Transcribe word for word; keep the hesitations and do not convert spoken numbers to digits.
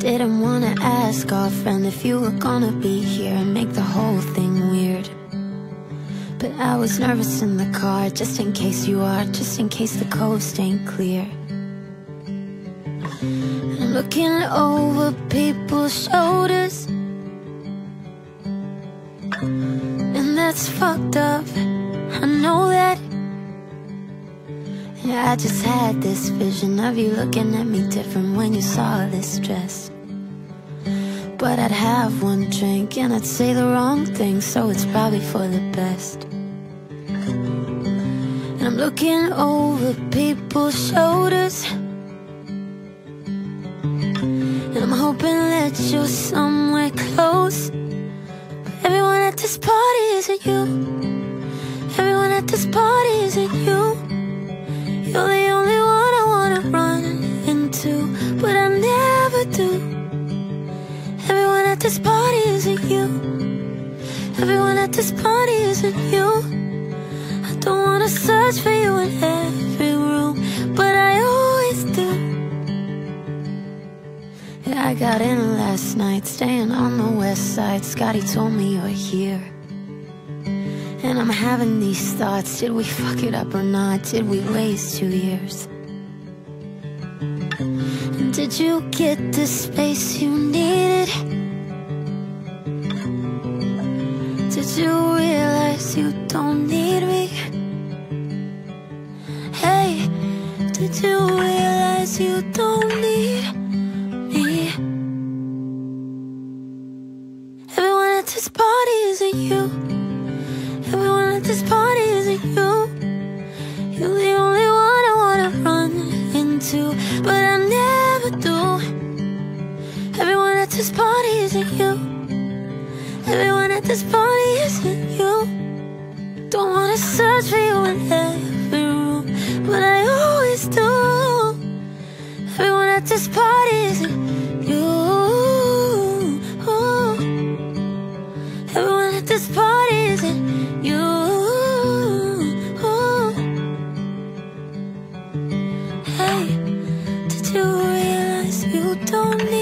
Didn't wanna ask our friend if you were gonna be here and make the whole thing weird. But I was nervous in the car, just in case you are, just in case the coast ain't clear. And I'm looking over people's shoulders, and that's fucked up, I know that. Yeah, I just had this vision of you looking at me different when you saw this dress. But I'd have one drink and I'd say the wrong thing, so it's probably for the best. And I'm looking over people's shoulders, and I'm hoping that you're somewhere close. But everyone at this party isn't you. Everyone at this party isn't you. You're the only one I wanna run into, but I never do. Everyone at this party isn't you. Everyone at this party isn't you. I don't wanna search for you in every room, but I always do. Yeah, I got in last night, staying on the west side. Scotty told me you're here, and I'm having these thoughts. Did we fuck it up or not? Did we waste two years? And did you get the space you needed? Did you realize you don't need me? Hey, did you realize you don't need me? Everyone at this party isn't you. Everyone at this party isn't you. You're the only one I wanna run into, but I never do. Everyone at this party isn't you. Everyone at this party isn't you. Don't wanna search for you in every room, but I always do. Everyone at this party isn't you. Everyone at this party isn't you. Hey, did you realize you don't need